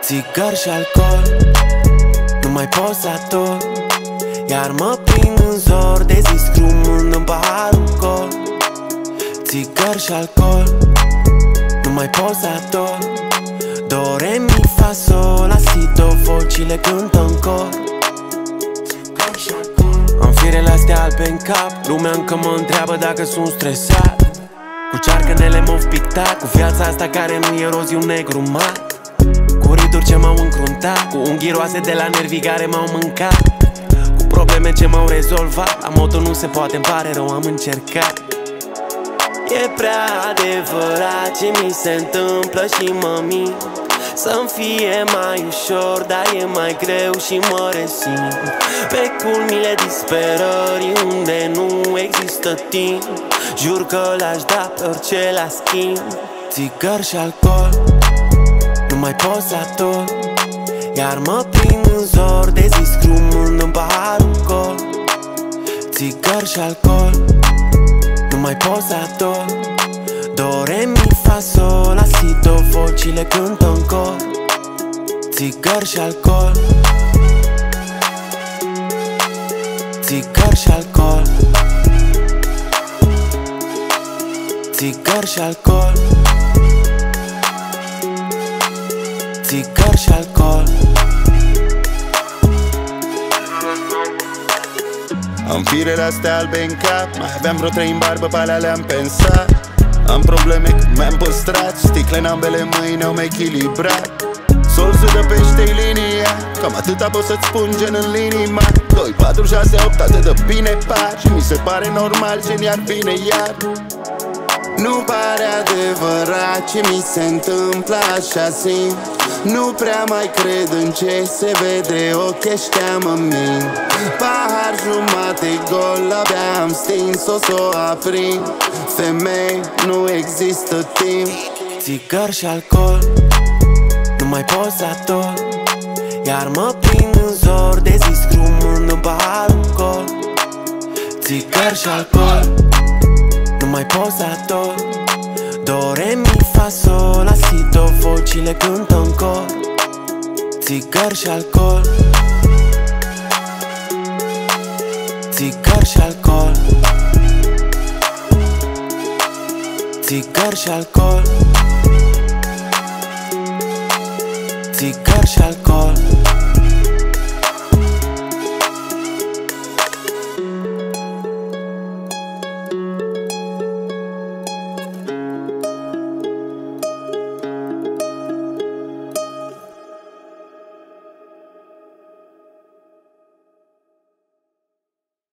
Țigări și alcool, nu mai pot să ador. Iar mă prind în zor de zi scrumând în paharul gol. Țigări și alcool, nu mai pot să ador. Do, re, mi, fa, sol, la, si, do, vocile cântă în cor. Am firele astea albe în cap, lumea încă mă întreabă dacă sunt stresat. Cu cearcănele m-au pictat, cu viața asta care nu e roz, e un negru mat. Cu rituri ce m-au încruntat, cu unghii roase de la nervii care m-au mâncat, cu probleme ce m-au rezolvat. La motul nu se poate, îmi pare rău, am încercat. E prea adevărat ce mi se întâmplă și mă mint. Să-mi fie mai ușor, dar e mai greu și mă resimt. Pe culmile disperării unde nu există timp, jur că l-aș da pe orice la schimb. Țigări și alcool, nu mai pot să ador. Iar mă prind în zor de zi scrumând în paharul gol. Țigări și alcool, nu mai pot să ador. Do, re, mi, fa, sol, la, si, do, vocile cântă în cor. Țigări și alcool, țigări și alcool, țigări și alcool, țigări și alcool. Am firele astea albe în cap, mai aveam vreo 3 în barbă, pe alea le-am pensat. Am probleme că mi-am păstrat sticle în ambele mâini, au echilibrat. Solzul de pește-i linia, cam atâta pot să-ți spun, gen în linii mari. 2, 4, 6, 8, atât de bine par. Și mi se pare normal, gen iar vine iar. Nu pare adevărat ce mi se întâmplă, așa simt. Nu prea mai cred în ce se vede, ochii ăștia mă mint. Pahar jumate gol, abia am stins-o s-o aprind. Femei, nu există timp. Țigări și alcool, nu mai pot să ador. Iar mă prind în zor de zi scrumând în paharul gol. Țigări și alcool, nu mai pot să ador. Do, re, mi, fa, sol, la, si, do, vocile cântă în cor. Țigări și alcool, țigări și alcool, țigări și alcool.